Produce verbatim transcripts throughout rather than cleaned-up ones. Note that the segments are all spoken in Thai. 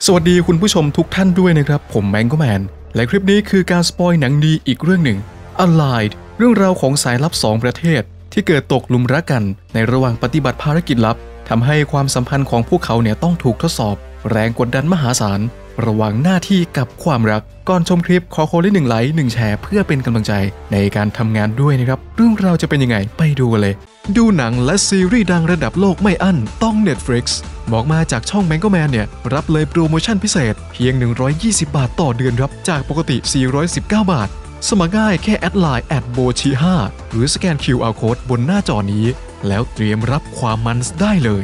สวัสดีคุณผู้ชมทุกท่านด้วยนะครับผมแมงโกแมนและคลิปนี้คือการสปอยหนังดีอีกเรื่องหนึ่ง Allied เรื่องราวของสายลับสองประเทศที่เกิดตกหลุมรักกันในระหว่างปฏิบัติภารกิจลับทำให้ความสัมพันธ์ของพวกเขาเนี่ยต้องถูกทดสอบแรงกดดันมหาศาลระหว่างหน้าที่กับความรักก่อนชมคลิปขอคนละหนึ่งไลค์หนึ่งแชร์เพื่อเป็นกำลังใจในการทำงานด้วยนะครับเรื่องราวจะเป็นยังไงไปดูกันเลยดูหนังและซีรีส์ดังระดับโลกไม่อั้นต้อง Netflix บอกมาจากช่อง Mango Man เนี่ยรับเลยโปรโมชั่นพิเศษเพียงหนึ่งร้อยยี่สิบบาทต่อเดือนครับจากปกติสี่ร้อยสิบเก้าบาทสมัครง่ายแค่แอดไลน์ แอท โบชิ ห้า หรือสแกน คิว อาร์ Code บนหน้าจอนี้แล้วเตรียมรับความมันได้เลย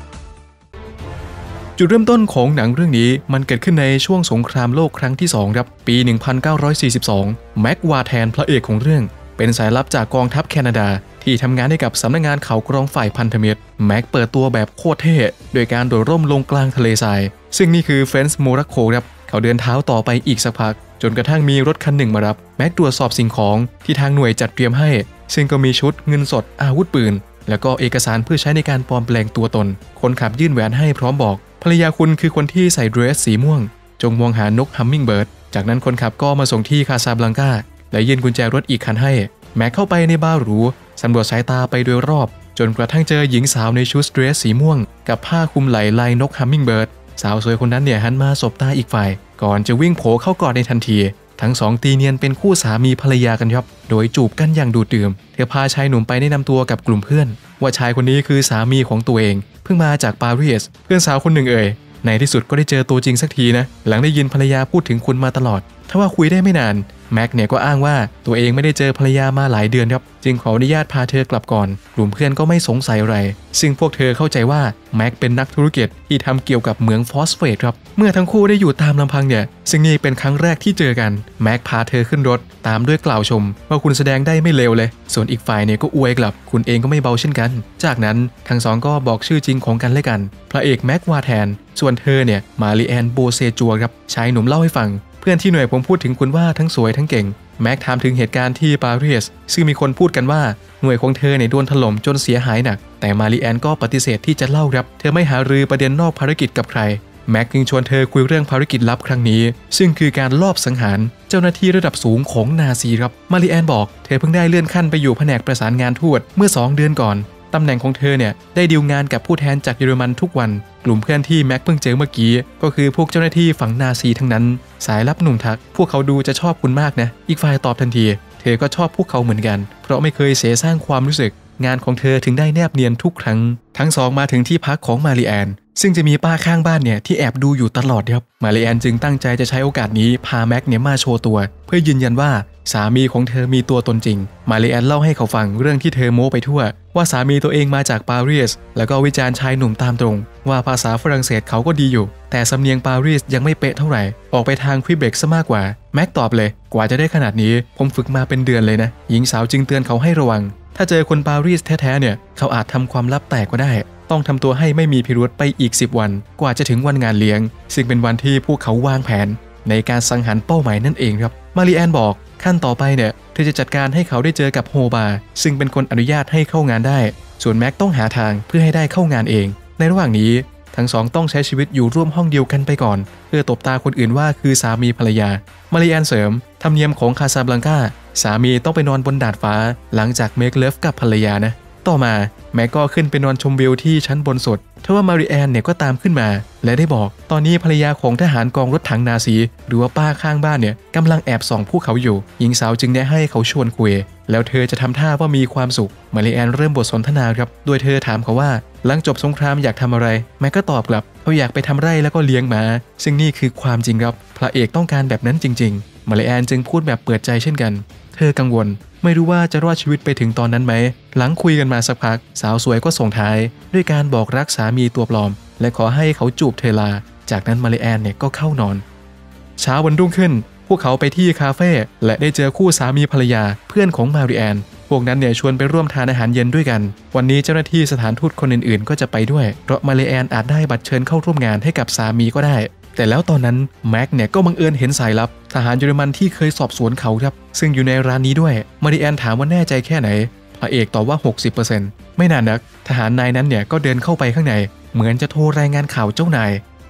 จุดเริ่มต้นของหนังเรื่องนี้มันเกิดขึ้นในช่วงสงครามโลกครั้งที่สองครับปี หนึ่งพันเก้าร้อยสี่สิบสอง แม็ก วาแทนพระเอกของเรื่องเป็นสายลับจากกองทัพแคนาดาที่ทำงานให้กับสำนักงานข่าวกรองฝ่ายพันธมิตรแม็กเปิดตัวแบบโคตรเท่โดยการโดดร่มลงกลางทะเลทรายซึ่งนี่คือเฟนส์โมร็อกโกครับเขาเดินเท้าต่อไปอีกสักพักจนกระทั่งมีรถคันหนึ่งมารับแม็กตรวจสอบสิ่งของที่ทางหน่วยจัดเตรียมให้ซึ่งก็มีชุดเงินสดอาวุธปืนแล้วก็เอกสารเพื่อใช้ในการปลอมแปลงตัวตนคนขับยื่นแหวนให้พร้อมบอกภรรยาคุณคือคนที่ใส่เดรสสีม่วงจงมองหานกฮัมมิงเบิร์ดจากนั้นคนขับก็มาส่งที่คาซาบลังกาและยื่นกุญแจรถอีกคันให้แม็กเข้าไปในบาร์หรูสำรวจสายตาไปโดยรอบจนกระทั่งเจอหญิงสาวในชุดเดรสสีม่วงกับผ้าคลุมไหล่ลายนกฮัมมิงเบิร์ดสาวสวยคนนั้นเนี่ยหันมาสบตาอีกฝ่ายก่อนจะวิ่งโผล่เข้ากอดในทันทีทั้งสองตีเนียนเป็นคู่สามีภรรยากันครับโดยจูบกันอย่างดูดดื่มเธอพาชายหนุ่มไปแนะนำตัวกับกลุ่มเพื่อนว่าชายคนนี้คือสามีของตัวเองเพิ่งมาจากปารีสเพื่อนสาวคนหนึ่งเอ่ยในที่สุดก็ได้เจอตัวจริงสักทีนะหลังได้ยินภรรยาพูดถึงคุณมาตลอดถ้าว่าคุยได้ไม่นานแม็กเนี่ยก็อ้างว่าตัวเองไม่ได้เจอภรรยามาหลายเดือนครับจึงขออนุญาตพาเธอกลับก่อนกลุ่มเพื่อนก็ไม่สงสัยอะไรซึ่งพวกเธอเข้าใจว่าแม็กเป็นนักธุรกิจที่ทำเกี่ยวกับเหมืองฟอสเฟตครับเมื่อทั้งคู่ได้อยู่ตามลำพังเนี่ยซึ่งนี่เป็นครั้งแรกที่เจอกันแม็กพาเธอขึ้นรถตามด้วยกล่าวชมว่าคุณแสดงได้ไม่เลวเลยส่วนอีกฝ่ายเนี่ยก็อวยกลับคุณเองก็ไม่เบาเช่นกันจากนั้นทั้งสองก็บอกชื่อจริงของกันและกันพระเอกแม็กวาแทนส่วนเธอเนี่ยมารีแอนโบเซจัวครับชายหนุ่มเล่าให้ฟังเพื่อนที่หน่วยผมพูดถึงคุณว่าทั้งสวยทั้งเก่งแม็กถามถึงเหตุการณ์ที่ปารีสซึ่งมีคนพูดกันว่าหน่วยของเธอเนี่ยโดนถล่มจนเสียหายหนักแต่มารีแอนก็ปฏิเสธที่จะเล่าครับเธอไม่หารือประเด็นนอกภารกิจกับใครแม็กจึงชวนเธอคุยเรื่องภารกิจลับครั้งนี้ซึ่งคือการลอบสังหารเจ้าหน้าที่ระดับสูงของนาซีครับมารีแอนบอกเธอเพิ่งได้เลื่อนขั้นไปอยู่แผนกประสานงานทูตเมื่อสองเดือนก่อนตำแหน่งของเธอเนี่ยได้ดีลงานกับผู้แทนจากเยอรมันทุกวันกลุ่มเพื่อนที่แม็กเพิ่งเจอเมื่อกี้ก็คือพวกเจ้าหน้าที่ฝั่งนาซีทั้งนั้นสายลับหนุ่มทักพวกเขาดูจะชอบคุณมากนะอีกฝ่ายตอบทันทีเธอก็ชอบพวกเขาเหมือนกันเพราะไม่เคยเสียสร้างความรู้สึกงานของเธอถึงได้แนบเนียนทุกครั้งทั้งสองมาถึงที่พักของมารีแอนซึ่งจะมีป้าข้างบ้านเนี่ยที่แอบดูอยู่ตลอดครับมารีแอนจึงตั้งใจจะใช้โอกาสนี้พาแม็กเนี่ยมาโชว์ตัวเพื่อยืนยันว่าสามีของเธอมีตัวตนจริงมารีแอนเล่าให้เขาฟังเรื่องที่เธอโม้ไปทั่วว่าสามีตัวเองมาจากปารีสแล้วก็วิจารณ์ชายหนุ่มตามตรงว่าภาษาฝรั่งเศสเขาก็ดีอยู่แต่สำเนียงปารีสยังไม่เป๊ะเท่าไหร่ออกไปทางควิเบกซะมากกว่าแม็กตอบเลยกว่าจะได้ขนาดนี้ผมฝึกมาเป็นเดือนเลยนะหญิงสาวจึงเตือนเขาให้ระวังถ้าเจอคนปารีสแท้ๆเนี่ยเขาอาจทำความลับแตกก็ได้ต้องทำตัวให้ไม่มีพิรุธไปอีกสิบวันกว่าจะถึงวันงานเลี้ยงซึ่งเป็นวันที่พวกเขาวางแผนในการสังหารเป้าหมายนั่นเองครับมารีแอนบอกขั้นต่อไปเนี่ยเธอจะจัดการให้เขาได้เจอกับโฮบาซึ่งเป็นคนอนุญาตให้เข้างานได้ส่วนแม็กต้องหาทางเพื่อให้ได้เข้างานเองในระหว่างนี้ทั้งสองต้องใช้ชีวิตอยู่ร่วมห้องเดียวกันไปก่อนเพื่อตบตาคนอื่นว่าคือสามีภรรยามารีแอนเสริมธรรมเนียมของคาซาบลังกาสามีต้องไปนอนบนดาดฟ้าหลังจากเมคเลิฟกับภรรยานะต่อมาแม็กก็ขึ้นไปนอนชมวิวที่ชั้นบนสุดทว่ามารีแอนเนี่ยก็ตามขึ้นมาและได้บอกตอนนี้ภรรยาของทหารกองรถถังนาซีหรือว่าป้าข้างบ้านเนี่ยกำลังแอบส่องพวกเขาอยู่หญิงสาวจึงได้ให้เขาชวนคุยแล้วเธอจะทำท่าว่ามีความสุขมารีแอนเริ่มบทสนทนาครับโดยเธอถามเขาว่าหลังจบสงครามอยากทำอะไรแม็กก็ตอบกลับเขาอยากไปทำไร่แล้วก็เลี้ยงม้าซึ่งนี่คือความจริงครับพระเอกต้องการแบบนั้นจริงๆมารีแอนจึงพูดแบบเปิดใจเช่นกันเธอกังวลไม่รู้ว่าจะรอดชีวิตไปถึงตอนนั้นไหมหลังคุยกันมาสักพักสาวสวยก็ส่งท้ายด้วยการบอกรักสามีตัวปลอมและขอให้เขาจูบเธอลาจากนั้นมารีแอนเนี่ยก็เข้านอนเช้าวันรุ่งขึ้นพวกเขาไปที่คาเฟ่และได้เจอคู่สามีภรรยาเพื่อนของมารีแอนพวกนั้นเนี่ยชวนไปร่วมทานอาหารเย็นด้วยกันวันนี้เจ้าหน้าที่สถานทูตคนอื่นๆก็จะไปด้วยเพราะมารีแอนอาจได้บัตรเชิญเข้าร่วมงานให้กับสามีก็ได้แต่แล้วตอนนั้นแม็กเนี่ยก็บังเอิญเห็นสายลับทหารเยอรมันที่เคยสอบสวนเขาครับซึ่งอยู่ในร้านนี้ด้วยมารีแอนถามว่าแน่ใจแค่ไหนพระเอกตอบว่า หกสิบเปอร์เซ็นต์ ไม่นานนักทหารนายนั้นเนี่ยก็เดินเข้าไปข้างในเหมือนจะโทรรายงานข่าวเจ้านาย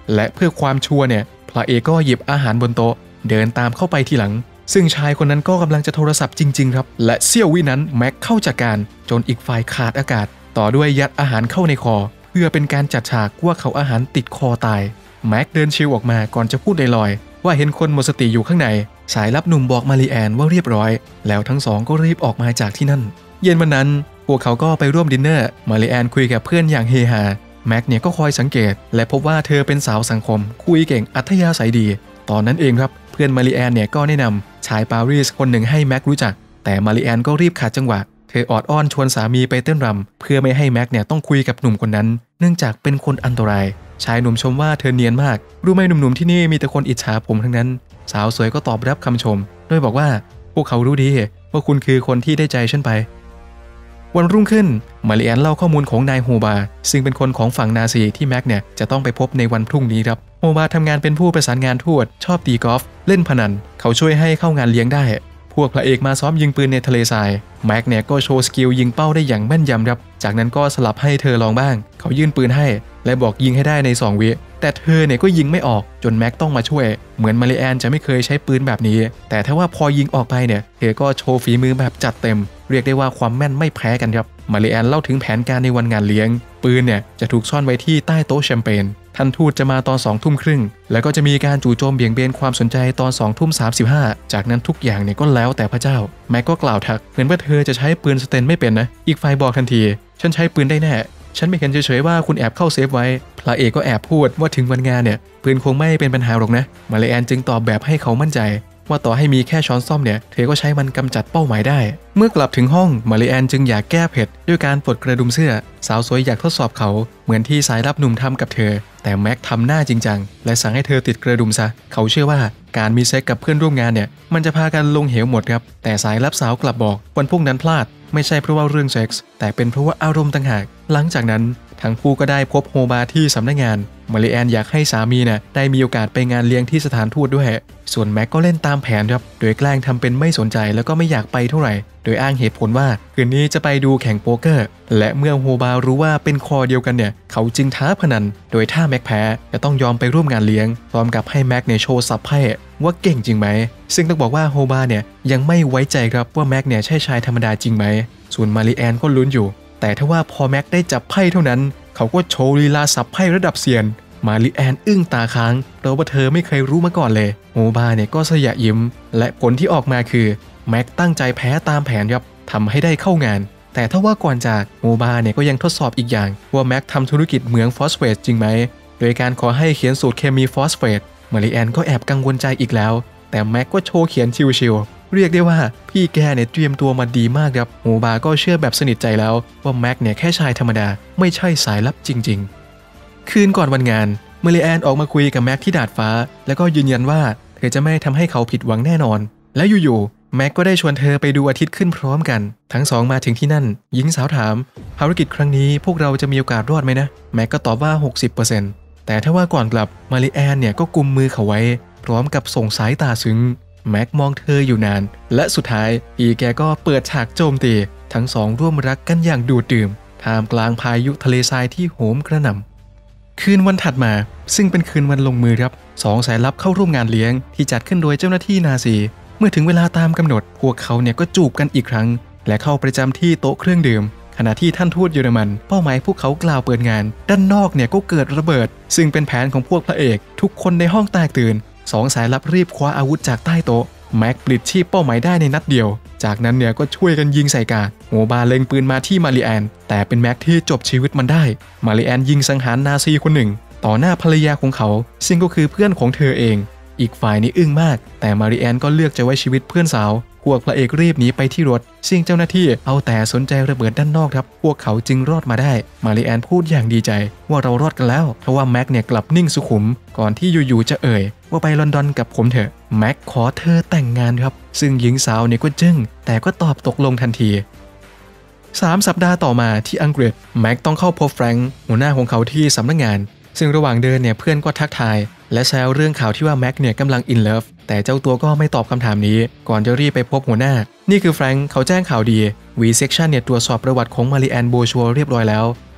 และเพื่อความชัวร์เนี่ยพระเอกก็หยิบอาหารบนโต๊ะเดินตามเข้าไปทีหลังซึ่งชายคนนั้นก็กำลังจะโทรศัพท์จริงๆครับและเสี้ยววินั้นแม็กเข้าจัดการจนอีกฝ่ายขาดอากาศต่อด้วยยัดอาหารเข้าในคอเพื่อเป็นการจัดฉากว่าเขาอาหารติดคอตายแม็กเดินชิวออกมาก่อนจะพูดลอยๆว่าเห็นคนหมดสติอยู่ข้างในสายลับหนุ่มบอกมารีแอนว่าเรียบร้อยแล้วทั้งสองก็รีบออกมาจากที่นั่นเย็นวันนั้นพวกเขาก็ไปร่วมดินเนอร์มารีแอนคุยกับเพื่อนอย่างเฮฮาแม็กเนี่ยก็คอยสังเกตและพบว่าเธอเป็นสาวสังคมคุยเก่งอัธยาศัยดีตอนนั้นเองครับเพื่อนมารีแอนเนี่ยก็แนะนำชายปารีสคนหนึ่งให้แม็กรู้จักแต่มารีแอนก็รีบขาดจังหวะเธอออดอ้อนชวนสามีไปเต้นรำเพื่อไม่ให้แม็กเนี่ยต้องคุยกับหนุ่มคนนั้นเนื่องจากเป็นคนอันตรายชายหนุ่มชมว่าเธอเนียนมากรู้ไหมหนุ่มๆที่นี่มีแต่คนอิจฉาผมทั้งนั้นสาวสวยก็ตอบรับคำชมโดยบอกว่าพวกเขารู้ดีว่าคุณคือคนที่ได้ใจฉันไปวันรุ่งขึ้นมารีแอนเล่าข้อมูลของนายโฮบาซึ่งเป็นคนของฝั่งนาซีที่แม็กเนี่ยจะต้องไปพบในวันพรุ่งนี้ครับโฮบาทำงานเป็นผู้ประสานงานทูตชอบตีกอล์ฟเล่นพนันเขาช่วยให้เข้างานเลี้ยงได้พวกพระเอกมาซ้อมยิงปืนในทะเลทรายแม็กเนี่ยก็โชว์สกิลยิงเป้าได้อย่างแม่นยำครับจากนั้นก็สลับให้เธอลองบ้างเขายื่นปืนให้และบอกยิงให้ได้ในสองวิแต่เธอเนี่ยก็ยิงไม่ออกจนแม็กต้องมาช่วยเหมือนมารีแอนจะไม่เคยใช้ปืนแบบนี้แต่ถ้าว่าพอยิงออกไปเนี่ยเธอก็โชว์ฝีมือแบบจัดเต็มเรียกได้ว่าความแม่นไม่แพ้กันครับมารีแอนเล่าถึงแผนการในวันงานเลี้ยงปืนเนี่ยจะถูกซ่อนไว้ที่ใต้โต๊ะแชมเปญท่านทูตจะมาตอนสองทุ่มครึ่งแล้วก็จะมีการจู่โจมเบี่ยงเบนความสนใจตอนสองทุ่มสามสิบห้าจากนั้นทุกอย่างเนี่ยก็แล้วแต่พระเจ้าแม็กก็กล่าวทักเหมือนว่าเธอจะใช้ปืนสเตนไม่เป็นนะอีกฝ่ายบอกทันทีฉันใช้ปืนได้แน่ฉันไม่เห็นเฉยๆว่าคุณแอบเข้าเซฟไว้พระเอกก็แอบพูดว่าถึงวันงานเนี่ยปืนคงไม่เป็นปัญหาหรอกนะมารีแอนจึงตอบแบบให้เขามั่นใจว่าต่อให้มีแค่ช้อนส้อมเนี่ยเธอก็ใช้มันกำจัดเป้าหมายได้เมื่อกลับถึงห้องมารีแอนจึงอยากแก้เผ็ดด้วยการปลดกระดุมเสื้อสาวสวยอยากทดสอบเขาเหมือนที่สายลับหนุ่มทำกับเธอแต่แม็กทำหน้าจริงจังและสั่งให้เธอติดกระดุมซะเขาเชื่อว่าการมีเซ็กกับเพื่อนร่วมงานเนี่ยมันจะพากันลงเหวหมดครับแต่สายลับสาวกลับบอกวันพวกนั้นพลาดไม่ใช่เพราะว่าเรื่องเซ็กส์แต่เป็นเพราะว่าอารมณ์ต่างหากหลังจากนั้นทั้งคู่ก็ได้พบโฮบาที่สำนักงานมารีแอนอยากให้สามีน่ะได้มีโอกาสไปงานเลี้ยงที่สถานทูตด้วยส่วนแม็กก็เล่นตามแผนครับโดยแกล้งทำเป็นไม่สนใจแล้วก็ไม่อยากไปเท่าไหร่โดยอ้างเหตุผลว่าคืนนี้จะไปดูแข่งโป๊กเกอร์และเมื่อโฮบารู้ว่าเป็นคอเดียวกันเนี่ยเขาจึงท้าพนันโดยถ้าแม็กแพ้จะต้องยอมไปร่วมงานเลี้ยงพร้อมกับให้แม็กเนี่ยโชว์สับไพ่ว่าเก่งจริงไหมซึ่งต้องบอกว่าโฮบาเนี่ยยังไม่ไว้ใจครับว่าแม็กเนี่ยใช่ชายธรรมดาจริงไหมส่วนมารีแอนก็ลุ้นอยู่แต่ถ้าว่าพอแม็กได้จับไพ่เท่านั้นเขาก็โชว์ลีลาสับไพ่ระดับเซียนมารีแอนอึ้งตาค้างเพราะว่าเธอไม่เคยรู้มาก่อนเลยโฮบาเนี่ยก็สยะยิ้มและผลที่ออกมาคือแม็กตั้งใจแพ้ตามแผนครับทำให้ได้เข้างานแต่ถ้าว่าก่อนจากโฮบาเนี่ยก็ยังทดสอบอีกอย่างว่าแม็กทำธุรกิจเหมืองฟอสเฟตจริงไหมโดยการขอให้เขียนสูตรเคมีฟอสเฟตมารีแอนก็แอบกังวลใจอีกแล้วแต่แม็กก็โชว์เขียนชิวๆเรียกได้ว่าพี่แกเนี่ยเตรียมตัวมาดีมากครับโฮบาก็เชื่อแบบสนิทใจแล้วว่าแม็กเนี่ยแค่ชายธรรมดาไม่ใช่สายลับจริงๆคืนก่อนวันงานมารีแอนออกมาคุยกับแม็กที่ดาดฟ้าแล้วก็ยืนยันว่าเธอจะไม่ทำให้เขาผิดหวังแน่นอนและอยู่ๆแม็กก็ได้ชวนเธอไปดูอาทิตย์ขึ้นพร้อมกันทั้งสองมาถึงที่นั่นหญิงสาวถามภารกิจครั้งนี้พวกเราจะมีโอกาสรอดไหมนะแม็กก็ตอบว่า หกสิบเปอร์เซ็นต์ แต่ถ้าว่าก่อนกลับมารีแอนเนี่ยก็กุมมือเขาไว้พร้อมกับส่งสายตาซึ้งแม็กมองเธออยู่นานและสุดท้ายอีแกก็เปิดฉากโจมตีทั้งสองร่วมรักกันอย่างดูดดื่มท่ามกลางพายุทะเลทรายที่โหมกระหน่ำคืนวันถัดมาซึ่งเป็นคืนวันลงมือครับสองสายลับเข้าร่วมงานเลี้ยงที่จัดขึ้นโดยเจ้าหน้าที่นาซีเมื่อถึงเวลาตามกำหนดพวกเขาเนี่ยก็จูบกันอีกครั้งและเข้าประจำที่โต๊ะเครื่องดื่มขณะที่ท่านทูตเยอรมันเป้าหมายพวกเขากล่าวเปิดงานด้านนอกเนี่ยก็เกิดระเบิดซึ่งเป็นแผนของพวกพระเอกทุกคนในห้องแตกตื่นสองสายลับรีบคว้าอาวุธจากใต้โต๊ะแม็กปลิดชีพเป้าหมายได้ในนัดเดียวจากนั้นเนี่ยก็ช่วยกันยิงใส่กาดโฮบาเล็งปืนมาที่มารีแอนแต่เป็นแม็กที่จบชีวิตมันได้มารีแอนยิงสังหารนาซีคนหนึ่งต่อหน้าภรรยาของเขาซึ่งก็คือเพื่อนของเธอเองอีกฝ่ายนี้อึ้งมากแต่มารีแอนก็เลือกจะไว้ชีวิตเพื่อนสาวพวกพระเอกรีบหนีไปที่รถซึ่งเจ้าหน้าที่เอาแต่สนใจระเบิดด้านนอกครับพวกเขาจึงรอดมาได้มารีแอนพูดอย่างดีใจว่าเรารอดกันแล้วเพราะว่าแม็กเนี่ยกลับนิ่งสุขุมก่อนที่อยู่ๆจะเอ่ยว่าไปลอนดอนกับผมเถอะแม็กขอเธอแต่งงานครับซึ่งหญิงสาวเนี่ยก็จึ้งแต่ก็ตอบตกลงทันทีสามสัปดาห์ต่อมาที่อังกฤษแม็กต้องเข้าพบแฟรงค์หัวหน้าของเขาที่สำนักงานซึ่งระหว่างเดินเนี่ยเพื่อนก็ทักทายและแซวเรื่องข่าวที่ว่าแม็กเนี่ยกำลังอินเลิฟแต่เจ้าตัวก็ไม่ตอบคำถามนี้ก่อนจะรีบไปพบหัวหน้านี่คือแฟรงค์เขาแจ้งข่าวดี V Section เนี่ยตรวจสอบประวัติของมารีแอนโบชัวเรียบร้อยแล้วเ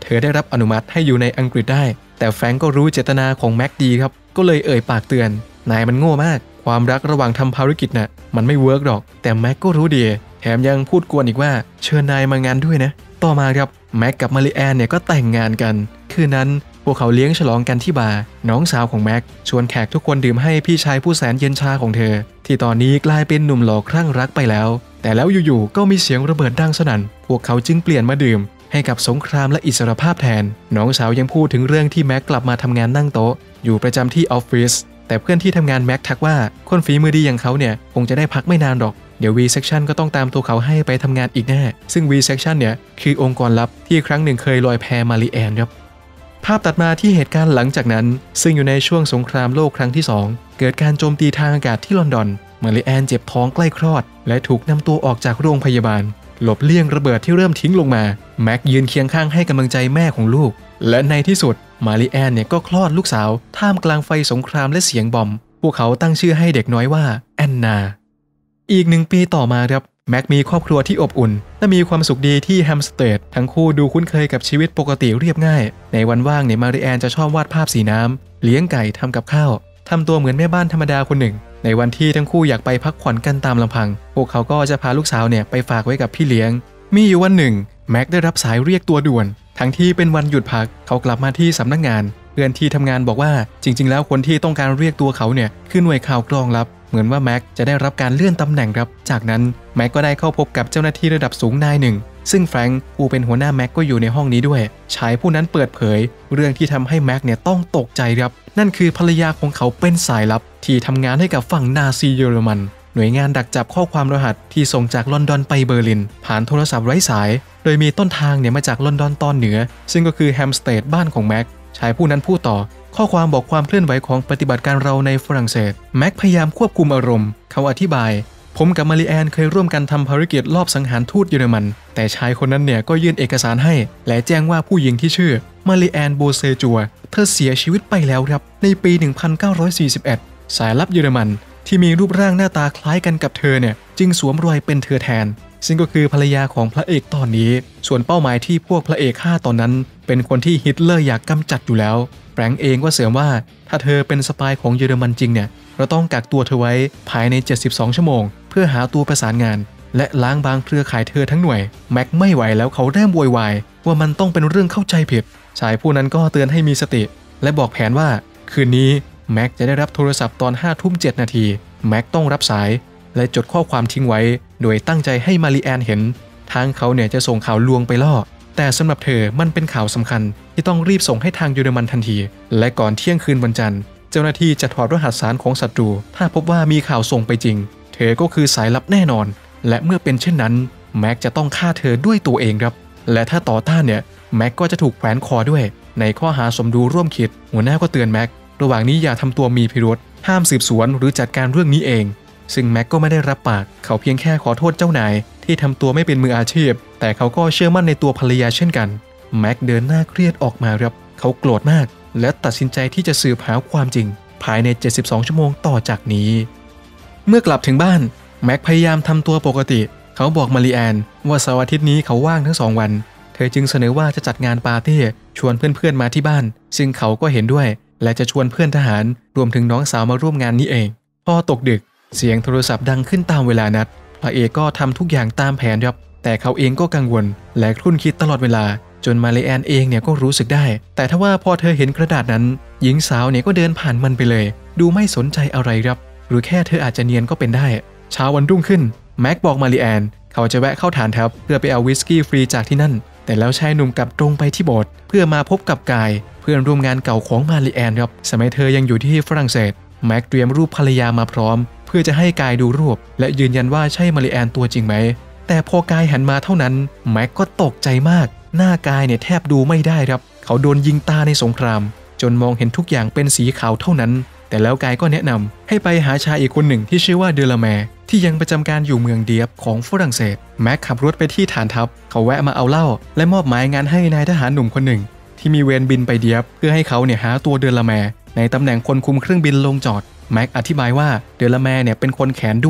เธอได้รับอนุมัติให้อยู่ในอังกฤษได้แต่แฟรงก์ก็รู้เจตนาของแม็กดีครับก็เลยเอ่ยปากเตือนนายมันโง่มากความรักระหว่างทำภารกิจน่ะมันไม่เวิร์กหรอกแต่แม็กก็รู้ดีแถมยังพูดกวนอีกว่าเชิญนายมางานด้วยนะต่อมาครับแม็กกับมาริแอนเนี่ยก็แต่งงานกันคืนนั้นพวกเขาเลี้ยงฉลองกันที่บาร์น้องสาวของแม็กชวนแขกทุกคนดื่มให้พี่ชายผู้แสนเย็นชาของเธอที่ตอนนี้กลายเป็นหนุ่มหล่อคลั่งรักไปแล้วแต่แล้วอยู่ๆก็มีเสียงระเบิดดังสนั่นพวกเขาจึงเปลี่ยนมาดื่มให้กับสงครามและอิสรภาพแทนน้องสาวยังพูดถึงเรื่องที่แม็กกลับมาทำงานนั่งโต๊ะอยู่ประจำที่ออฟฟิศแต่เพื่อนที่ทำงานแม็กทักว่าคนฝีมือดีอย่างเขาเนี่ยคงจะได้พักไม่นานหรอกเดี๋ยว V Section ก็ต้องตามตัวเขาให้ไปทำงานอีกแน่ซึ่ง V Section เนี่ยคือองค์กรลับที่ครั้งหนึ่งเคยลอยแพมาริแอนครับภาพตัดมาที่เหตุการณ์หลังจากนั้นซึ่งอยู่ในช่วงสงครามโลกครั้งที่สองเกิดการโจมตีทางอากาศที่ลอนดอนมาริแอนเจ็บท้องใกล้คลอดและถูกนำตัวออกจากโรงพยาบาลหลบเลี่ยงระเบิดที่เริ่มทิ้งลงมาแม็กยืนเคียงข้างให้กำลังใจแม่ของลูกและในที่สุดมาริแอนเนี่ยก็คลอดลูกสาวท่ามกลางไฟสงครามและเสียงบอมพวกเขาตั้งชื่อให้เด็กน้อยว่าแอนนาอีกหนึ่งปีต่อมาครับแม็กมีครอบครัวที่อบอุ่นและมีความสุขดีที่แฮมสเตดทั้งคู่ดูคุ้นเคยกับชีวิตปกติเรียบง่ายในวันว่างเนี่ยมาริแอนจะชอบวาดภาพสีน้ำเลี้ยงไก่ทำกับข้าวทำตัวเหมือนแม่บ้านธรรมดาคนหนึ่งในวันที่ทั้งคู่อยากไปพักผ่อนกันตามลำพังพวกเขาก็จะพาลูกสาวเนี่ยไปฝากไว้กับพี่เลี้ยงมีอยู่วันหนึ่งแม็กได้รับสายเรียกตัวด่วนทั้งที่เป็นวันหยุดพักเขากลับมาที่สำนักงานเพื่อนที่ทำงานบอกว่าจริงๆแล้วคนที่ต้องการเรียกตัวเขาเนี่ยคือหน่วยข่าวกรองลับเหมือนว่าแม็กจะได้รับการเลื่อนตำแหน่งครับจากนั้นแม็กก็ได้เข้าพบกับเจ้าหน้าที่ระดับสูงนายหนึ่งซึ่งแฟรงค์ผู้เป็นหัวหน้าแม็กก็อยู่ในห้องนี้ด้วยชายผู้นั้นเปิดเผยเรื่องที่ทำให้แม็กเนี่ยต้องตกใจครับนั่นคือภรรยาของเขาเป็นสายลับที่ทำงานให้กับฝั่งนาซีเยอรมันหน่วยงานดักจับข้อความรหัสที่ส่งจากลอนดอนไปเบอร์ลินผ่านโทรศัพท์ไร้สายโดยมีต้นทางเนี่ยมาจากลอนดอนตอนเหนือซึ่งก็คือแฮมสเตดบ้านของแม็กชายผู้นั้นพูดต่อข้อความบอกความเคลื่อนไหวของปฏิบัติการเราในฝรั่งเศสแม็กพยายามควบคุมอารมณ์เขาอธิบายผมกับมาริแอนเคยร่วมกันทำภารกิจลอบสังหารทูตเยอรมันแต่ชายคนนั้นเนี่ยก็ยื่นเอกสารให้และแจ้งว่าผู้หญิงที่ชื่อมาริแอนโบเซจัวเธอเสียชีวิตไปแล้วครับในปีหนึ่งพันเก้าร้อยสี่สิบเอ็ดสายลับเยอรมันที่มีรูปร่างหน้าตาคล้ายกันกับเธอเนี่ยจึงสวมรอยเป็นเธอแทนซึ่งก็คือภรรยาของพระเอกตอนนี้ส่วนเป้าหมายที่พวกพระเอกฆ่าตอนนั้นเป็นคนที่ฮิตเลอร์อยากกำจัดอยู่แล้วแฟรงค์เองก็เสริมว่าถ้าเธอเป็นสปายของเยอรมันจริงเนี่ยเราต้องกักตัวเธอไว้ภายในเจ็ดสิบสองชั่วโมงเพื่อหาตัวประสานงานและล้างบางเครือข่ายเธอทั้งหน่วยแม็กไม่ไหวแล้วเขาเริ่มโวยวายว่ามันต้องเป็นเรื่องเข้าใจผิดชายผู้นั้นก็เตือนให้มีสติและบอกแผนว่าคืนนี้แม็กจะได้รับโทรศัพท์ตอนห้าทุ่มเจ็ดนาทีแม็กต้องรับสายและจดข้อความทิ้งไว้โดยตั้งใจให้มาริแอนเห็นทางเขาเนี่ยจะส่งข่าวลวงไปล่อแต่สำหรับเธอมันเป็นข่าวสำคัญที่ต้องรีบส่งให้ทางเยอรมันทันทีและก่อนเที่ยงคืนวันจันทร์เจ้าหน้าที่จะถอดรหัสสารของศัตรูถ้าพบว่ามีข่าวส่งไปจริงเธอก็คือสายลับแน่นอนและเมื่อเป็นเช่นนั้นแม็กจะต้องฆ่าเธอด้วยตัวเองครับและถ้าต่อต้านเนี่ยแม็กก็จะถูกแขวนคอด้วยในข้อหาสมรู้ร่วมคิดหัวหน้าก็เตือนแม็กระหว่างนี้อย่าทำตัวมีพิรุธห้ามสืบสวนหรือจัดการเรื่องนี้เองซึ่งแม็กก็ไม่ได้รับปากเขาเพียงแค่ขอโทษเจ้านายที่ทำตัวไม่เป็นมืออาชีพแต่เขาก็เชื่อมั่นในตัวภรรยาเช่นกันแม็กเดินหน้าเครียดออกมาครับเขาโกรธมากและตัดสินใจที่จะสืบหาความจริงภายในเจ็ดสิบสองชั่วโมงต่อจากนี้เมื่อกลับถึงบ้านแม็กพยายามทำตัวปกติเขาบอกมาริแอนว่าเสาร์อาทิตย์นี้เขาว่างทั้งสองวันเธอจึงเสนอว่าจะจัดงานปาร์ตี้ชวนเพื่อนๆมาที่บ้านซึ่งเขาก็เห็นด้วยและจะชวนเพื่อนทหารรวมถึงน้องสาวมาร่วมงานนี้เองพอตกดึกเสียงโทรศัพท์ดังขึ้นตามเวลานัดพระเอกก็ทำทุกอย่างตามแผนครับแต่เขาเองก็กังวลและครุ่นคิดตลอดเวลาจนมาริแอนเองเนี่ยก็รู้สึกได้แต่ถ้าว่าพอเธอเห็นกระดาษนั้นหญิงสาวเนี่ยก็เดินผ่านมันไปเลยดูไม่สนใจอะไรครับหรือแค่เธออาจจะเนียนก็เป็นได้เช้าวันรุ่งขึ้นแม็กบอกมาริแอนเขาจะแวะเข้าฐานทัพเพื่อไปเอาวิสกี้ฟรีจากที่นั่นแต่แล้วชายหนุ่มกลับตรงไปที่โบสถ์เพื่อมาพบกับกายเพื่อนร่วมงานเก่าของมาริแอนครับสมัยเธอยังอยู่ที่ฝรั่งเศสแม็กเตรียมรูปภรรยามาพร้อมเพื่อจะให้กายดูรูปและยืนยันว่าใช่มาริแอนตัวจริงไหมแต่พอกายหันมาเท่านั้นแม็กก็ตกใจมากหน้ากายเนี่ยแทบดูไม่ได้ครับเขาโดนยิงตาในสงครามจนมองเห็นทุกอย่างเป็นสีขาวเท่านั้นแต่แล้วกายก็แนะนำให้ไปหาชายอีกคนหนึ่งที่ชื่อว่าเดลาแมร์ที่ยังประจำการอยู่เมืองเดียบของฝรั่งเศสแม็กขับรถไปที่ฐานทัพเขาแวะมาเอาเหล้าและมอบหมายงานให้นายทหารหนุ่มคนหนึ่งที่มีเวรบินไปเดียบเพื่อให้เขาเนี่ยหาตัวเดลาแมร์ในตำแหน่งคนคุมเครื่องบินลงจอดแม็กอธิบายว่าเดลาแมร์เนี่ยเป็นคนแขนด้วน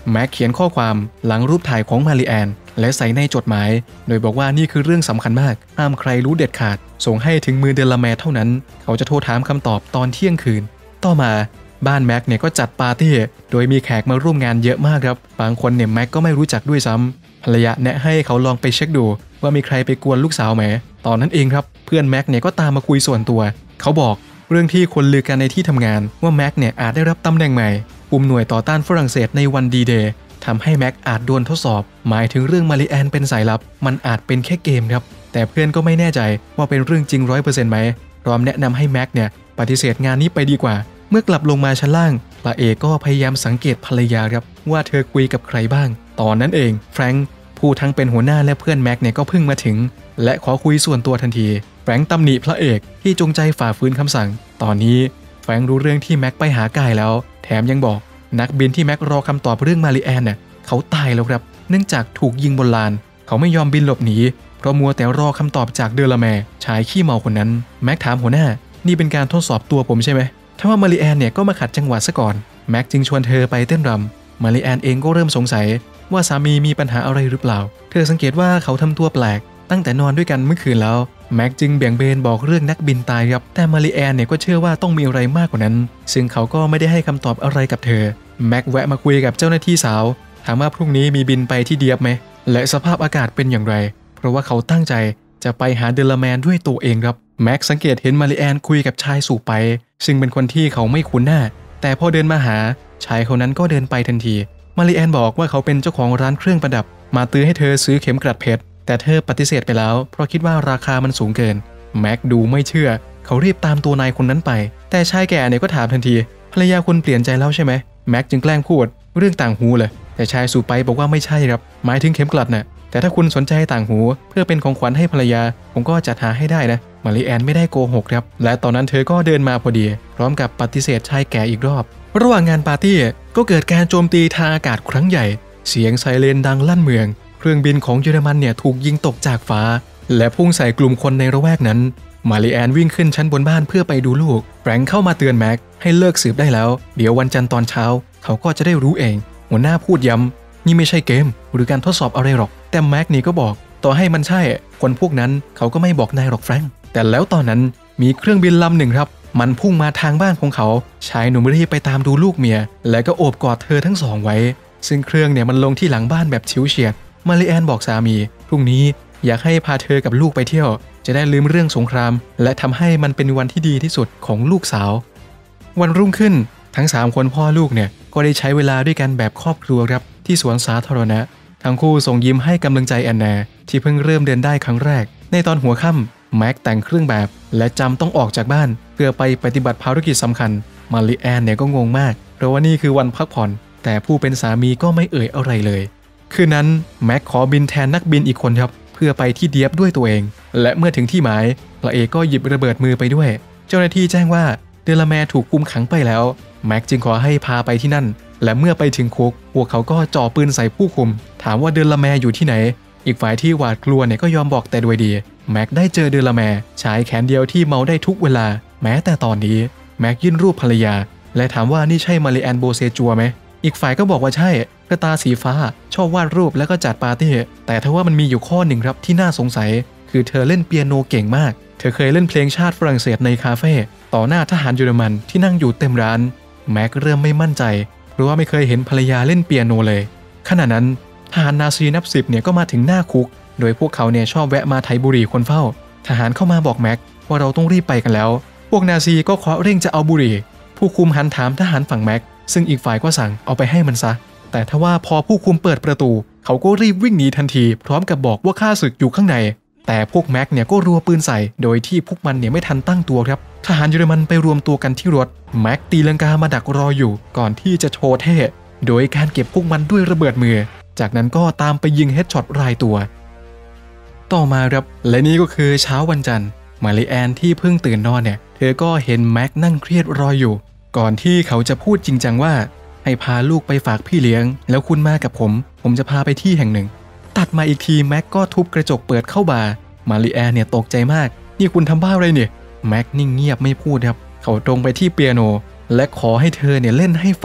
แม็กเขียนข้อความหลังรูปถ่ายของมาริแอนและใส่ในจดหมายโดยบอกว่านี่คือเรื่องสำคัญมากห้ามใครรู้เด็ดขาดส่งให้ถึงมือเดลาแมร์เท่านั้นเขาจะโทรถามคำตอบตอนเที่ยงคืนต่อมาบ้านแม็กเนี่ยก็จัดปาร์ตี้โดยมีแขกมาร่วมงานเยอะมากครับบางคนเนี่ยแม็กก็ไม่รู้จักด้วยซ้ำภรรยาแนะให้เขาลองไปเช็คดูว่ามีใครไปกวนลูกสาวไหมตอนนั้นเองครับเพื่อนแม็กเนี่ยก็ตามมาคุยส่วนตัวเขาบอกเรื่องที่คนลือกันในที่ทำงานว่าแม็กเนี่ยอาจได้รับตำแหน่งใหม่คุมหน่วยต่อต้านฝรั่งเศสในวันดีเดย์ทำให้แม็กอาจโดนทดสอบหมายถึงเรื่องมาริแอนเป็นสายลับมันอาจเป็นแค่เกมครับแต่เพื่อนก็ไม่แน่ใจว่าเป็นเรื่องจริง ร้อยเปอร์เซ็นต์ ไหมพร้อมแนะนำให้แม็กเนี่ยปฏิเสธงานนี้ไปดีกว่าเมื่อกลับลงมาชั้นล่างพระเอกก็พยายามสังเกตภรรยาครับว่าเธอคุยกับใครบ้างตอนนั้นเองแฟรงค์ผู้ทั้งเป็นหัวหน้าและเพื่อนแม็กเนี่ยก็เพิ่งมาถึงและขอคุยส่วนตัวทันทีแฟรงค์ตำหนิพระเอกที่จงใจฝ่าฝืนคำสั่งตอนนี้แฟรงค์รู้เรื่องที่แม็กไปหากายแล้วแถมยังบอกนักบินที่แม็กรอคำตอบเรื่องมาริแอนเนี่ยเขาตายแล้วครับเนื่องจากถูกยิงบนลานเขาไม่ยอมบินหลบหนีเพราะมัวแต่รอคำตอบจากเดลาแมร์ชายขี้เมาคนนั้นแม็กถามหัวหน้านี่เป็นการทดสอบตัวผมใช่ไหมถ้าว่ามาริแอนเนี่ยก็มาขัดจังหวะซะก่อนแม็กจึงชวนเธอไปเต้นรำมาริแอนเองก็เริ่มสงสัยว่าสามีมีปัญหาอะไรหรือเปล่าเธอสังเกตว่าเขาทำตัวแปลกตั้งแต่นอนด้วยกันเมื่อคืนแล้วแม็กจึงเบี่ยงเบนบอกเรื่องนักบินตายครับแต่มาริแอนเนี่ยก็เชื่อว่าต้องมีอะไรมากกว่านั้นซึ่งเขาก็ไม่ได้ให้คำตอบอะไรกับเธอแม็กแวะมาคุยกับเจ้าหน้าที่สาวถามว่าพรุ่งนี้มีบินไปที่เดียบไหมและสภาพอากาศเป็นอย่างไรเพราะว่าเขาตั้งใจจะไปหาเดลาแมนด้วยตัวเองครับแม็กสังเกตเห็นมาริแอนคุยกับชายสูบไปซึ่งเป็นคนที่เขาไม่คุ้นหน้าแต่พอเดินมาหาชายคนนั้นก็เดินไปทันทีมาริแอนบอกว่าเขาเป็นเจ้าของร้านเครื่องประดับมาตื้อให้เธอซื้อเข็มกลัดเพชรแต่เธอปฏิเสธไปแล้วเพราะคิดว่าราคามันสูงเกินแม็กดูไม่เชื่อเขารีบตามตัวนายคนนั้นไปแต่ชายแก่เนี่ยก็ถามทันทีภรรยาคุณเปลี่ยนใจแล้วใช่ไหมแม็กจึงแกล้งพูดเรื่องต่างหูเลยแต่ชายสูบไปบอกว่าไม่ใช่ครับหมายถึงเข็มกลัดน่ะแต่ถ้าคุณสนใจต่างหูเพื่อเป็นของขวัญให้ภรรยาผมก็จัดหาให้ได้นะมาริแอนไม่ได้โกหกครับและตอนนั้นเธอก็เดินมาพอดีพร้อมกับปฏิเสธชายแก่อีกรอบระหว่างงานปาร์ตี้ก็เกิดการโจมตีทางอากาศครั้งใหญ่เสียงไซเรนดังลั่นเมืองเครื่องบินของเยอรมันเนี่ยถูกยิงตกจากฟ้าและพุ่งใส่กลุ่มคนในระแวกนั้นมาริแอนวิ่งขึ้นชั้นบนบ้านเพื่อไปดูลูกแฟรงค์เข้ามาเตือนแม็กให้เลิกสืบได้แล้วเดี๋ยววันจันทร์ตอนเช้าเขาก็จะได้รู้เองหัวหน้าพูดย้ำนี่ไม่ใช่เกมหรือการทดสอบอะไรหรอกแต่แม็กนี่ก็บอกต่อให้มันใช่คนพวกนั้นเขาก็ไม่บอกนายหรอกแฟรงค์แต่แล้วตอนนั้นมีเครื่องบินลำหนึ่งครับมันพุ่งมาทางบ้านของเขาชายหนุ่มรีบไปตามดูลูกเมียและก็โอบกอดเธอทั้งสองไว้ซึ่งเครื่องเนี่ยมันลงที่หลังบ้านแบบฉิวเฉียดมาริแอนบอกสามีพรุ่งนี้อยากให้พาเธอกับลูกไปเที่ยวจะได้ลืมเรื่องสงครามและทำให้มันเป็นวันที่ดีที่สุดของลูกสาววันรุ่งขึ้นทั้งสามคนพ่อลูกเนี่ยก็ได้ใช้เวลาด้วยกันแบบครอบครัวครับที่สวนสาธารณะทั้งคู่ส่งยิ้มให้กำลังใจแอนนาที่เพิ่งเริ่มเดินได้ครั้งแรกในตอนหัวค่ำแม็กแต่งเครื่องแบบและจำต้องออกจากบ้านเพื่อไปปฏิบัติภารกิจสำคัญมาริแอนเนี่ยก็งงมากเพราะว่านี่คือวันพักผ่อนแต่ผู้เป็นสามีก็ไม่เอ่ยอะไรเลยคืนนั้นแม็กขอบินแทนนักบินอีกคนครับเพื่อไปที่เดียบด้วยตัวเองและเมื่อถึงที่หมายพระเอกก็หยิบระเบิดมือไปด้วยเจ้าหน้าที่แจ้งว่าเดลาแมร์ถูกกุมขังไปแล้วแม็กจึงขอให้พาไปที่นั่นและเมื่อไปถึงคุกพวกเขาก็จ่อปืนใส่ผู้คุมถามว่าเดลาแมร์อยู่ที่ไหนอีกฝ่ายที่หวาดกลัวเนี่ยก็ยอมบอกแต่โดยดีแม็กได้เจอเดลาแมร์ชายแขนเดียวที่เมาได้ทุกเวลาแม้แต่ตอนนี้แม็กยื่นรูปภรรยาและถามว่านี่ใช่มาริแอนโบเซจัวไหมอีกฝ่ายก็บอกว่าใช่กระตาสีฟ้าชอบวาดรูปแล้วก็จัดปาร์ตี้แต่ถ้าว่ามันมีอยู่ข้อหนึ่งครับที่น่าสงสัยคือเธอเล่นเปียโนเก่งมากเธอเคยเล่นเพลงชาติฝรั่งเศสในคาเฟ่ต่อหน้าทหารเยอรมันที่นั่งอยู่เต็มร้านแม็กเริ่มไม่มั่นใจเพราะว่าไม่เคยเห็นภรรยาเล่นเปียโนเลยขณะนั้นทหารนาซีนับสิบเนี่ยก็มาถึงหน้าคุกโดยพวกเขาเนี่ยชอบแวะมาไถบุหรี่คนเฝ้าทหารเข้ามาบอกแม็กว่าเราต้องรีบไปกันแล้วพวกนาซีก็เคาะเร่งจะเอาบุหรี่ผู้คุมหันถามทหารฝั่งแม็กซึ่งอีกฝ่ายก็สั่งเอาไปให้มันซะแต่ทว่าพอผู้คุมเปิดประตูเขาก็รีบวิ่งหนีทันทีพร้อมกับบอกว่าข้าศึกอยู่ข้างในแต่พวกแม็กเนี่ยก็รัวปืนใส่โดยที่พวกมันเนี่ยไม่ทันตั้งตัวครับทหารเยอรมันไปรวมตัวกันที่รถแม็กตีลังกามาดักรออยู่ก่อนที่จะโชว์เท่โดยการเก็บพวกมันด้วยระเบิดมือจากนั้นก็ตามไปยิงเฮดช็อตรายตัวต่อมาครับและนี่ก็คือเช้าวันจันทร์มาริแอนที่เพิ่งตื่นนอนเนี่ยเธอก็เห็นแม็กนั่งเครียดรออยู่ก่อนที่เขาจะพูดจริงจังว่าให้พาลูกไปฝากพี่เลี้ยงแล้วคุณมากับผมผมจะพาไปที่แห่งหนึ่งตัดมาอีกทีแม็กก็ทุบกระจกเปิดเข้าบาร์มาริแอนเนี่ยตกใจมากนี่คุณทำบ้าอะไรเนี่ยแม็กนิ่งเงียบไม่พูดครับเขาตรงไปที่เปียโนและขอให้เธอเนี่ยเล่นให้ฟัง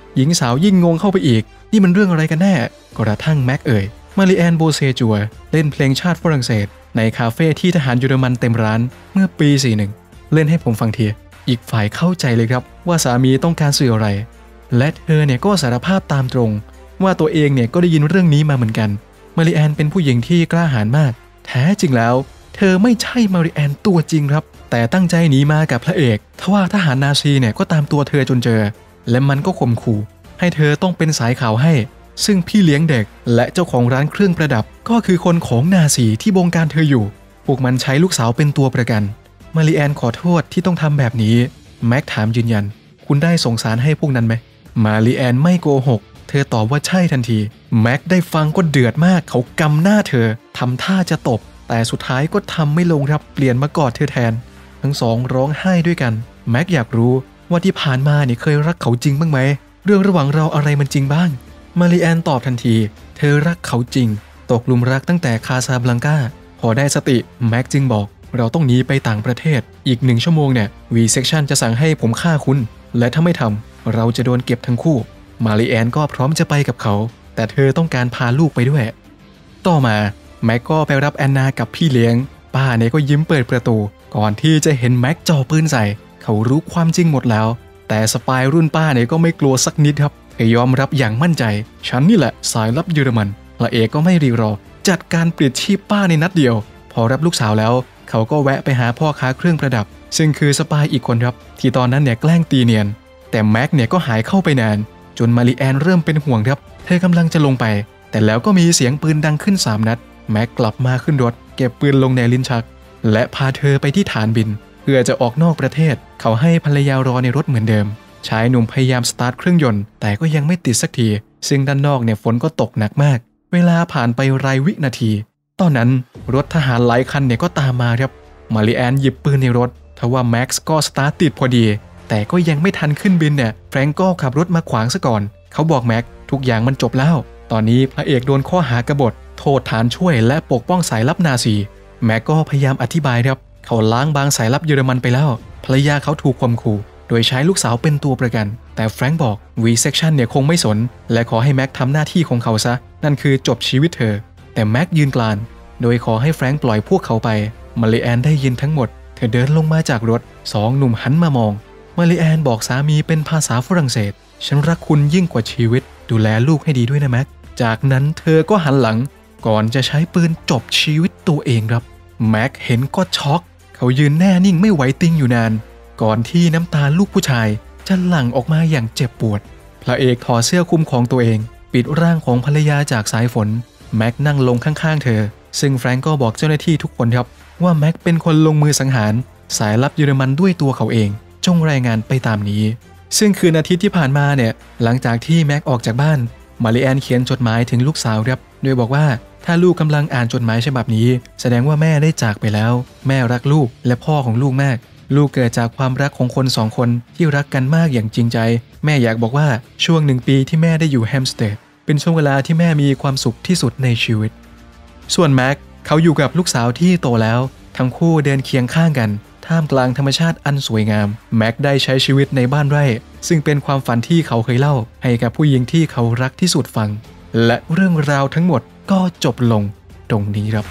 หญิงสาวยิ่งงงเข้าไปอีกนี่มันเรื่องอะไรกันแน่กระทั่งแม็กเอ่ยมาริแอนโบเซจัวเล่นเพลงชาติฝรั่งเศสในคาเฟ่ที่ทหารเยอรมันเต็มร้านเมื่อปีสี่สิบเอ็ดเล่นให้ผมฟังทีอีกฝ่ายเข้าใจเลยครับว่าสามีต้องการสื่ออะไรและเธอเนี่ยก็สารภาพตามตรงว่าตัวเองเนี่ยก็ได้ยินเรื่องนี้มาเหมือนกันมาริแอนเป็นผู้หญิงที่กล้าหาญมากแท้จริงแล้วเธอไม่ใช่มาริแอนตัวจริงครับแต่ตั้งใจหนีมากับพระเอกทว่าทหารนาซีเนี่ยก็ตามตัวเธอจนเจอและมันก็ข่มขู่ให้เธอต้องเป็นสายข่าวให้ซึ่งพี่เลี้ยงเด็กและเจ้าของร้านเครื่องประดับก็คือคนของนาซีที่บงการเธออยู่พวกมันใช้ลูกสาวเป็นตัวประกันมาริแอนขอโทษที่ต้องทำแบบนี้แม็กถามยืนยันคุณได้สงสารให้พวกนั้นไหมมาริแอนไม่โกหกเธอตอบว่าใช่ทันทีแม็กได้ฟังก็เดือดมากเขากำหน้าเธอทำท่าจะตบแต่สุดท้ายก็ทำไม่ลงครับเปลี่ยนมากอดเธอแทนทั้งสองร้องไห้ด้วยกันแม็กอยากรู้ว่าที่ผ่านมาเนี่ยเคยรักเขาจริงบ้างไหมเรื่องระหว่างเราอะไรมันจริงบ้างมาริแอนตอบทันทีเธอรักเขาจริงตกหลุมรักตั้งแต่คาซาบลังกาพอได้สติแม็กจึงบอกเราต้องหนีไปต่างประเทศอีกหนึ่งชั่วโมงเนี่ย วี Section จะสั่งให้ผมฆ่าคุณและถ้าไม่ทำเราจะโดนเก็บทั้งคู่มาริแอนก็พร้อมจะไปกับเขาแต่เธอต้องการพาลูกไปด้วยต่อมาแม็กก็ไปรับแอนนากับพี่เลี้ยงป้าเนี่ยก็ยิ้มเปิดประตูก่อนที่จะเห็นแม็กจ่อปืนใส่เขารู้ความจริงหมดแล้วแต่สปายรุ่นป้าเนี่ยก็ไม่กลัวสักนิดครับเธอยอมรับอย่างมั่นใจฉันนี่แหละสายลับเยอรมันพระเอกก็ไม่รีรอจัดการเปลี่ยนชีพป้าในนัดเดียวพอรับลูกสาวแล้วเขาก็แวะไปหาพ่อค้าเครื่องประดับซึ่งคือสปายอีกคนครับที่ตอนนั้นเนี่ยแกล้งตีเนียนแต่แม็กเนี่ยก็หายเข้าไปนานจนมาริแอนเริ่มเป็นห่วงครับเธอกำลังจะลงไปแต่แล้วก็มีเสียงปืนดังขึ้นสามนัดแม็กกลับมาขึ้นรถเก็บปืนลงในลิ้นชักและพาเธอไปที่ฐานบินเพื่อจะออกนอกประเทศเขาให้ภรรยารอในรถเหมือนเดิมชายหนุ่มพยายามสตาร์ทเครื่องยนต์แต่ก็ยังไม่ติดสักทีซึ่งด้านนอกเนี่ยฝนก็ตกหนักมากเวลาผ่านไปรายวินาทีตอนนั้นรถทหารหลายคันเนี่ยก็ตามมาครับมาริแอนหยิบปืนในรถทว่าแม็กซ์ก็สตาร์ทติดพอดีแต่ก็ยังไม่ทันขึ้นบินเนี่ยแฟรงก์ก็ขับรถมาขวางซะก่อนเขาบอกแม็กทุกอย่างมันจบแล้วตอนนี้พระเอกโดนข้อหากบฏโทษฐานช่วยและปกป้องสายลับนาซีแม็กก็พยายามอธิบายครับเขาล้างบางสายลับเยอรมันไปแล้วภรรยาเขาถูกข่มขู่โดยใช้ลูกสาวเป็นตัวประกันแต่แฟรงก์บอก วี Section เนี่ยคงไม่สนและขอให้แม็กทำหน้าที่ของเขาซะนั่นคือจบชีวิตเธอแต่แม็กยืนกรานโดยขอให้แฟรงก์ปล่อยพวกเขาไปมาริแอนได้ยินทั้งหมดเธอเดินลงมาจากรถสองหนุ่มหันมามองมาริแอนบอกสามีเป็นภาษาฝรั่งเศสฉันรักคุณยิ่งกว่าชีวิตดูแลลูกให้ดีด้วยนะแม็กจากนั้นเธอก็หันหลังก่อนจะใช้ปืนจบชีวิตตัวเองครับแม็กเห็นก็ช็อกเขายืนแน่นิ่งไม่ไหวติงอยู่นานก่อนที่น้ำตาลูกผู้ชายจะหลั่งออกมาอย่างเจ็บปวดพระเอกถอดเสื้อคลุมของตัวเองปิดร่างของภรรยาจากสายฝนแม็กนั่งลงข้างๆเธอซึ่งแฟรงก์ก็บอกเจ้าหน้าที่ทุกคนครับว่าแม็กเป็นคนลงมือสังหารสายลับเยอรมันด้วยตัวเขาเองจงรายงานไปตามนี้ซึ่งคืนอาทิตย์ที่ผ่านมาเนี่ยหลังจากที่แม็กออกจากบ้านมาริแอนเขียนจดหมายถึงลูกสาวครับโดยบอกว่าถ้าลูกกำลังอ่านจดหมายฉบับนี้แสดงว่าแม่ได้จากไปแล้วแม่รักลูกและพ่อของลูกมากลูกเกิดจากความรักของคนสองคนที่รักกันมากอย่างจริงใจแม่อยากบอกว่าช่วงหนึ่งปีที่แม่ได้อยู่แฮมสเตดเป็นช่วงเวลาที่แม่มีความสุขที่สุดในชีวิตส่วนแม็กเขาอยู่กับลูกสาวที่โตแล้วทั้งคู่เดินเคียงข้างกันท่ามกลางธรรมชาติอันสวยงามแม็กได้ใช้ชีวิตในบ้านไร่ซึ่งเป็นความฝันที่เขาเคยเล่าให้กับผู้หญิงที่เขารักที่สุดฟังและเรื่องราวทั้งหมดก็จบลงตรงนี้ครับ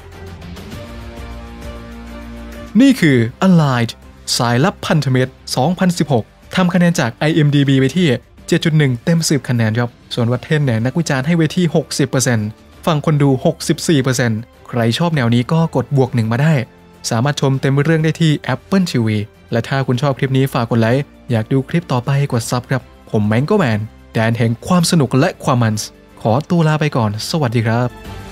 นี่คือ Allied สายลับพันธมิตรสองพันสิบหกทำคะแนนจาก ไอ เอ็ม ดี บี ไปที่ เจ็ดจุดหนึ่ง เต็มสิบคะแนนครับส่วนวัตเทนเนี่ยนักวิจารณ์ให้ไว้ที่ หกสิบเปอร์เซ็นต์ ฝั่งคนดู หกสิบสี่เปอร์เซ็นต์ ใครชอบแนวนี้ก็กดบวกหนึ่งมาได้สามารถชมเต็มเรื่องได้ที่ Apple ที วี และถ้าคุณชอบคลิปนี้ฝากกดไลค์อยากดูคลิปต่อไปกดซับครับผมแมงโก้แมนแดนแห่งความสนุกและความมันขอตัวลาไปก่อนสวัสดีครับ